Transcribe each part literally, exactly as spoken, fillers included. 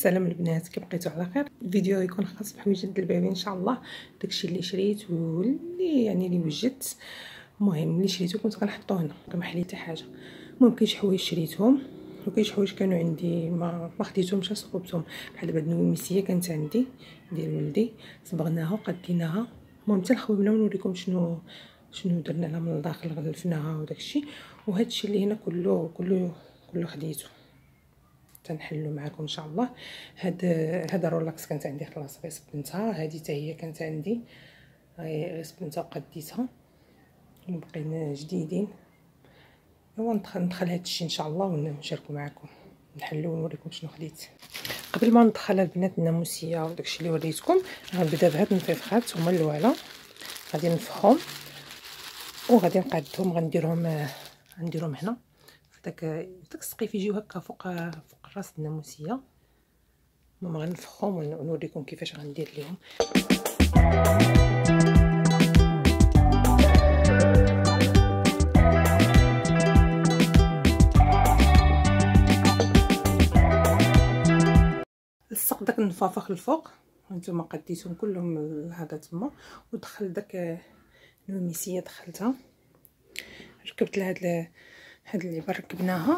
السلام البنات، كي بقيتو على خير. الفيديو يكون خاص بحويجات ديال البيبي ان شاء الله. داكشي اللي شريت واللي يعني اللي وجدت، المهم اللي شريتو كنت غنحطو هنا كما حليت حتى حاجه. المهم كاين شي حوايج شريتهم وكاين شي حوايج كانوا عندي ما ما خديتهمش، صوبتهم. بحال دابا هاد النوميسيه كانت عندي ديال ولدي، صبغناها وقديناها. المهم حتى نخويونا ونوريكم شنو شنو درنا لها من الداخل، غلفناها وداكشي. وهادشي اللي هنا كله كله كله خديته تنحلو معكم ان شاء الله. هاد هذا رولكس كانت عندي خلاص غير سبنتها، هذه حتى هي كانت عندي غير سبنتها وقديتها. وبقينا جديدين. ايوا ندخل ندخل هادشي ان شاء الله ونشاركو معكم، نحلو ونوريكم شنو خديت. قبل ما ندخل البنات الناموسيه وداكشي اللي وريتكم، غنبدا بهاد النفيفخات هما الاولى. غادي نفخهم وغادي نقادهم، غنديرهم غنديرهم هنا داك داك السقيف يجيو هكا فوق فوق راس الناموسيه. المهم غنفخهم ونوريكم كيفاش غندير ليهم. لصق داك النفافخ الفوق، هانتوما قديتهم كلهم هذا تما. ودخل داك النوميسيه دخلتها، ركبت لها هاد هاد اللعبه ركبناها،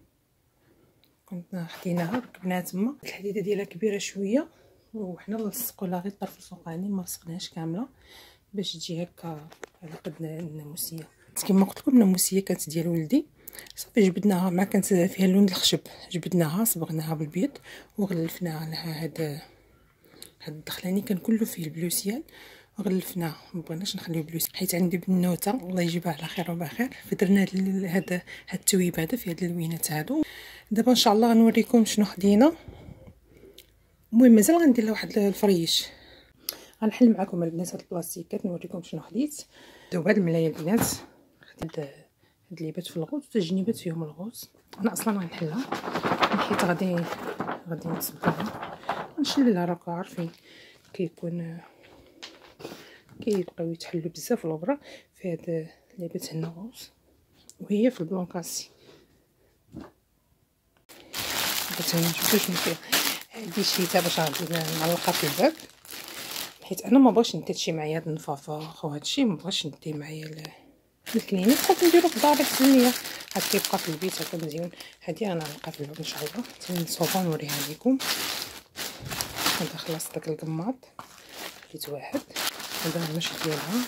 كنا خديناها ركبناها تما. الحديده ديالها كبيره شويه وحنا نلصقوا لها غير الطرف الفوقاني، ما لصقناهاش كامله باش تجي هكا على قد الناموسيه. كما قلت لكم الناموسيه كانت ديال ولدي، صافي جبدناها مع كانت فيها اللون الخشب، جبدناها صبغناها بالبيض وغلفناها لها. هاد هاد الدخلاني كان كله فيه البلوسيال وغلفناه، ما بغيناش نخليو بلوس حيت عندي بنوته الله يجيبها على خير وبخير، فدرنا هاد هاد التويب هذا في هاد اللوينات هادو. دابا ان شاء الله غنوريكم شنو خدينا. المهم مازال غندير لها واحد الفريش، غنحل معكم البنات هاد البلاستيكات نوريكم شنو خديت. دوب هاد الملايه البنات خديت هاد الليبات في الغوص وتجنيبات فيهم الغوص. انا اصلا غنحلها حيت غادي غادي نصبرها نشللها، راكم عارفين كيكون كيبقاو يتحلوا بزاف الغبره في هاد اللعبات هنا غوص، وهي في البلونكاسي. باش نشوفوا شنو فيها. هادي شيتها باش غادي نعلقها في الباب، حيت انا ما بغاش ندي هادشي معايا هاد النفافخ وهادشي، ما بغاش ندي معايا الكلينيك. بقيت نديرو في داري حتى ليا هاد كيبقى في البيت هكا مزيان. هادي غنعلقها في الباب ان شاء الله حتى نصوبها ونوريها لكم. هذا خلاص داك القماط خديت واحد، هذا المشط ديالها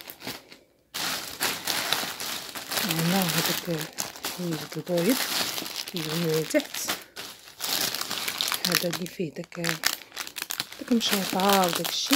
هنا. هذاك البيض البيض كيجي تحت، هذا اللي فيه داك داك المشيطه وداك الشيء.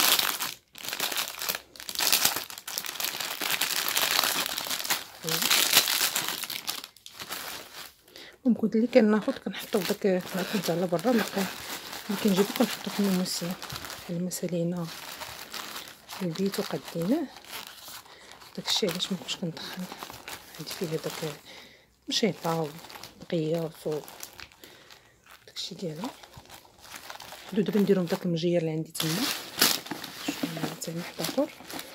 ممكن اللي كناخذ كنحطو داك ما كنت على برا، اللي كنجيبو كنحطو في الناموسيه. بحال ما سالينا البيت وقديناه داكشي علاش ما كنتش كندخل. عندي فيه داك مشيطه وقياس وداكشي ديالها. هادو دابا نديرهم داك المجير اللي عندي تما. شويه ثاني واحد اخر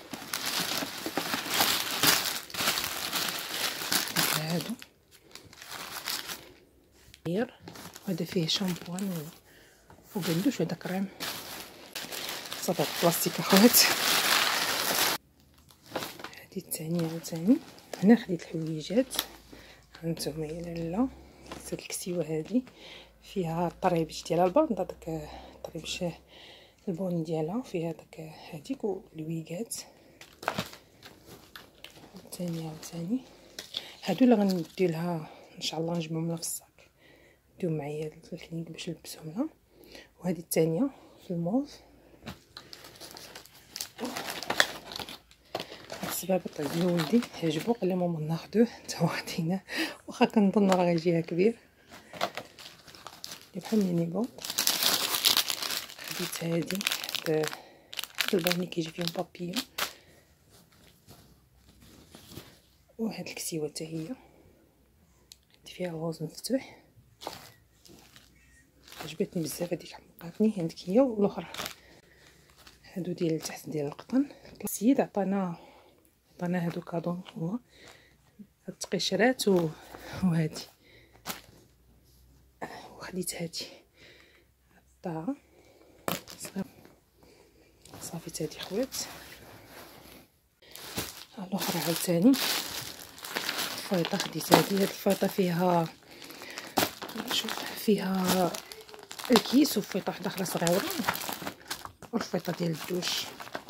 هادو غير. هذا فيه شامبوان وبندوش وهذا كريم. صافي بلاستيك اخوات. هذه الثانيه عاوتاني هنا خديت الحويجات. هانتوما يا لاله هاد الكسيوه هذه فيها الطريبش ديالها الباندا، داك الطريبش البني ديالها، فيها داك هذيك والويكات. الثانيه عاوتاني هادو اللي غندي لها ان شاء الله نجمعهم لها في الصاك نديهم معايا للكلينيك باش نلبسهم لها. وهذه الثانيه في الموف. السبابط عند ولدي عجبو قال لي ماما ناخذوه حتى واخدينه، واخا كنظن راه غيجيها كبير بحال ميني بون. خديت هادي هاد الباني كيجي فيهم بابيون، وهاد الكسيوه حتى هي عندي فيها غوز مفتوح عجبتني بزاف. هذيك حمقاتني عندك هي والاخرى. هادو ديال التحت ديال القطن. السيد عطانا عطانا هادو كادو، هو هاد التقشرات وهادي. وخديت هادي قطعها صافي. تادي خوات الاخرى عاوتاني الفيطه خديت هذه. هاد الفيطه فيها شوف فيها الكيس وفيطه واحده اخرى صغيره والفيطه ديال الدوش.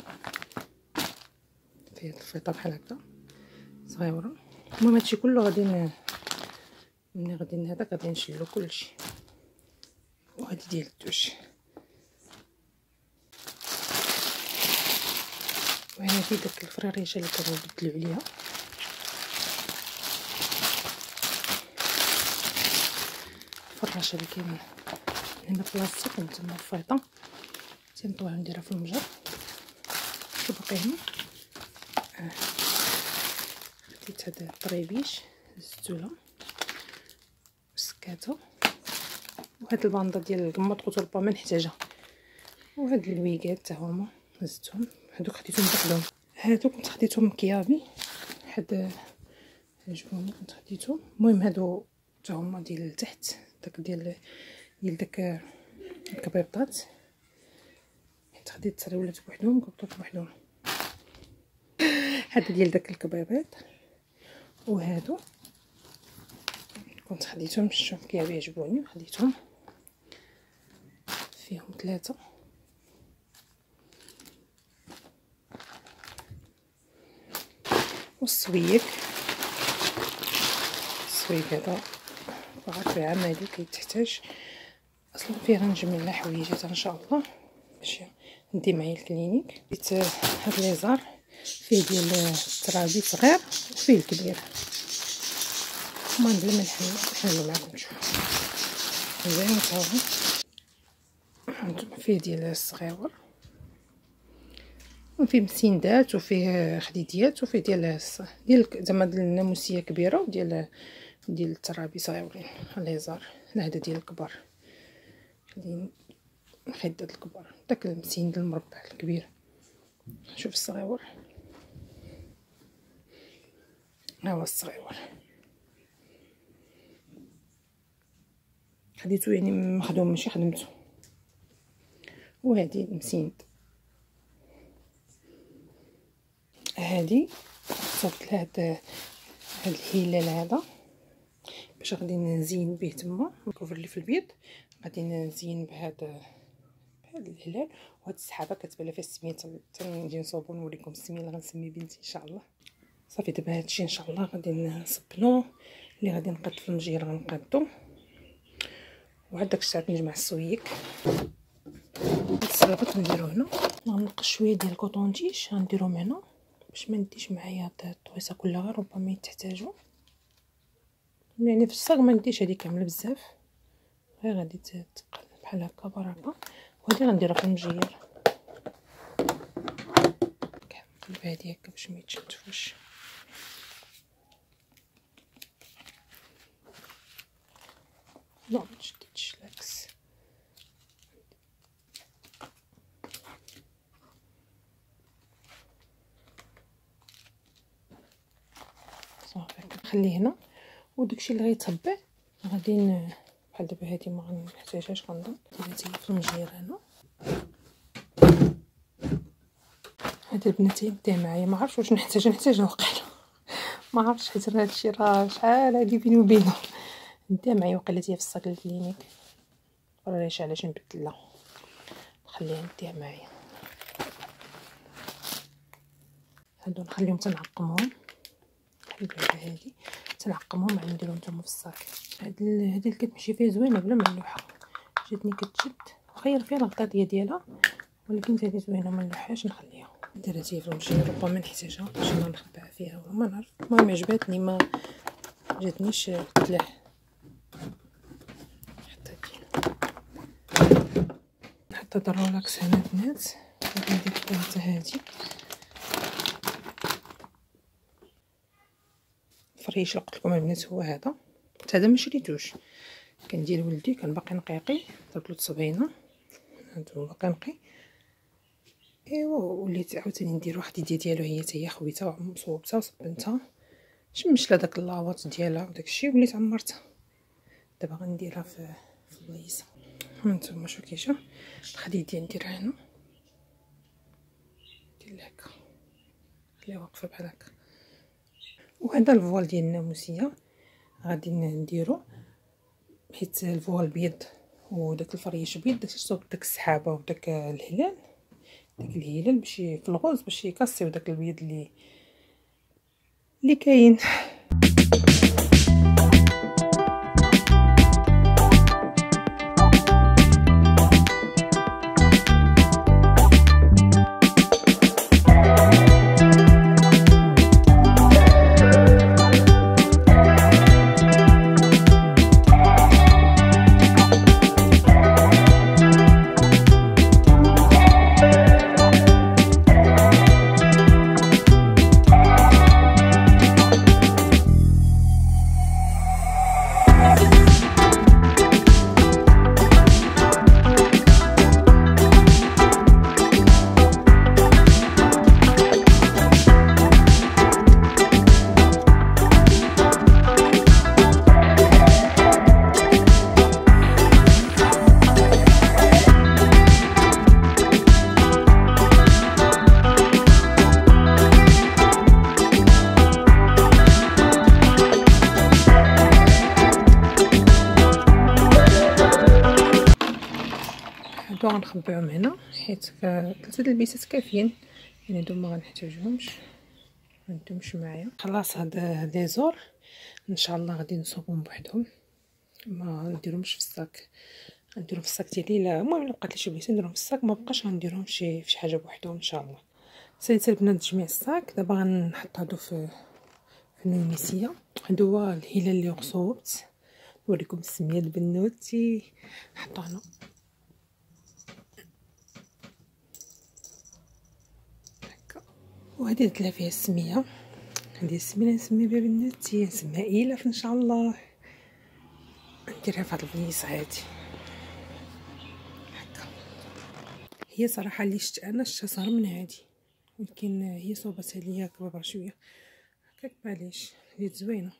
فيها الفيطه بحال هكا صغيره. المهم هادشي كله غادي ملي غادي هذاك غادي نشيلو كلشي. وهادي ديال الدوش وهذه داك الفراريشه اللي كانوا بدلوا عليها. الفراشه اللي كاينه هنا بلاصتك وتما الفيطه تنطويها نديرها في المجر. شو باقي هنا آه. خديت هذا الطريبيش زدتوله والسكاته وهاد الباندا ديال القماط قلت ربما ما نحتاجها. وهاد الويكات حتى هما زدتهم. هادوك خديتهم بوحدهم. هادو كنت خديتهم مكيابي حد عجبوني كنت خديتهم. المهم هادو حتى هما ديال التحت داك ديال ديال داك الكبيبطات حيت خديت سراولات بوحدهم وكبطات بوحدهم. هذا ديال داك الكبيبات. وهادو كنت خديتهم شوف كيعجبوني يعجبوني خديتهم فيهم ثلاثه. والسويك السويك هذا عارف عملي كيتحتاج اصلا فيه غنجمع حويجات ان شاء الله باش ندي معايا الكلينيك. ديت هاد ليزار فيه ديال الترابي صغير وفيه الكبير. المهم بلا ما نحلو معكم تشوفوا زين. تا هو فيه ديال الصغيور وفيه مسيندات وفيه خديديات وفيه ديال ديال زعما ديال الناموسيه كبيره وديال ديال الترابي صغيورين. ليزار هذا ديال الكبار خليني نخد داك الكبار. داك المسيند المربع الكبير. شوف الصغيور ها هو الصغيور خديتو يعني مخدوم ماشي خدمتو. وهذه المسيند هذه صوبت لها هاد هاد الهلال هذا باش غادي نزين به تما الكوفر اللي في البيض. غادي نزين بهذا بهذا الهلال. وهاد السحابه كتبان فيها السميت نجي نصوبو نوريكم السميه اللي غنسمي بنتي ان شاء الله. صافي دابا هادشي ان شاء الله غادي نصبنو اللي غادي نقاد في المجير غنقادو. وعاد داك الساعه نجمع السويك. هاد الصباغات نديرو هنا. غنقص شويه ديال الكوطونتيش غنديرهم هنا باش ما نديش معايا هاد الطويصه كلها ربما يتحتاجوا. يعني في الصاغ ما نديش هذه كامله بزاف غير غادي تقل بحال هكا بركه. وهادي غنديرها في المجير كنقلب هادي هكا باش ما يتشتفوش. لا متشددش العكس. صافي نخليه هنا. وداكشي اللي غيتبع غادي بحال دابا هادي ما غنحتاجهاش غنضم ديرها في المجير هنا. هاد البنات يبدا معايا ما عرفتش واش نحتاج نحتاج وقيلا ما عرفتش حيت راه هادشي راه شحال هادي بيني وبينه. نتا معايا وقيلا هي في الصاك الكلينيك وراش علاش نبدلها نخليها نتا معايا. هادو نخليهم تنعقمهم نحيد على هادي تنعقمهم عاد نديرهم نتوما في الصاك. هاد هادي كتمشي فيها زوينه بلا ملوحه جاتني كتشد وخير فيها الغطاطيه ديالها ولكن هادي زوينه ما نلوحهاش نخليها. ديرها تي في المجير ربما نحتاجها باش نخبعها فيها وما نعرف. المهم عجباتني ما جاتنيش تلح. حتى هادي نحط هاد الرولاكس هنا البنات غادي ندير حتى هادي فريش اللي قلت لكم البنات هو هذا. هذا ما شريتوش كان ديال ولدي كان باقي نقيقي درت له تصبينه هادو باقي نقي. ايوا وليت عاوتاني ندير واحد يديه ديالو هي حتى هي خويتها مصوبتها وصبنتها شمش لها داك اللاواط ديالها وداك الشيء وليت عمرتها. دابا غنديرها في في البليصه. هانتوما شوفوا كيجا الخديديه نديرها هنا، ندير هكا خليها واقفه بحال هكا. وهذا الفوال ديال الناموسيه غادي نديرو حيت الفوال بيض وداك الفريش بيض، داك الصوب داك السحابه وداك الهلال داك الهلال باش في الغوز باش يكسيو داك البيض اللي اللي كاين. هادو غنخبيهم هنا حيت ثلاثه البيسات كافيين، يعني هادو ما غنحتاجهمش، مانتومش معايا. خلاص هاد هاد لي زور ان شاء الله غادي نصوبهم بوحدهم، ما نديرهمش في الصاك، غنديرهم في الصاك ديالي. لا المهم الا بقات لي شي بلايصه نديرهم في الصاك، ما بقاش غنديرهم شي في شي حاجه بوحدهم ان شاء الله. ساليت البنات تجميع الصاك، دابا غنحط هادو في في النوميسيه. هادو هو الهلال اللي غصوبت، نوريكم السميه البنوتي نحطو هنا هكا. وهادي درت لها فيها السميه، هادي السميه نسمي بها بنوتي، نسميها إيلاف ان شاء الله. نديرها في هاد البليصه هادي هكا. هي صراحه اللي شفت انا شتا صغر من هادي، ولكن هي صوبتها ليا كبر شويه هكاك، معليش هي زوينه.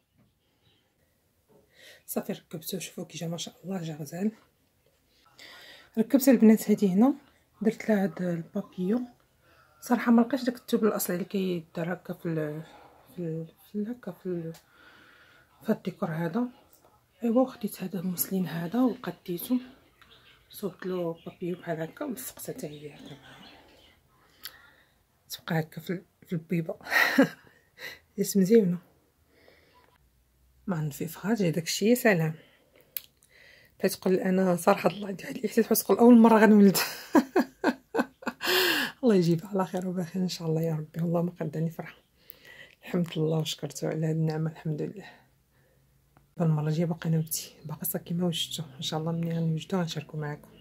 صافي ركبته، شوفوا كي جا ما شاء الله، جا غزال. ركبت البنات هادي هنا، درت لها هاد البابيو. صراحه ما لقيتش داك الثوب الاصلي اللي كيدار هكا في ال في ال هكا في ال في الديكور هذا. ايوا خديت هذا المسلين هذا وقديته، صوبت له بابيو بحال هكا ولصقتها حتى هي هكا، تبقى هكا في في البيبه. ياس مزيونه ما نفيفهاش غير داكشي. سلام بغيت تقول انا صراحه الله عندي واحد الاحساس بغيت تقول اول مره غنولد. الله يجيبها على خير وبخير ان شاء الله يا ربي. والله ما قدرني فرحه، الحمد لله وشكرته على هذه النعمه، الحمد لله. المره الجايه باقي نوبتي باقي صا كيما وجدتو ان شاء الله، ملي غنوجدو غنشاركو معاكم.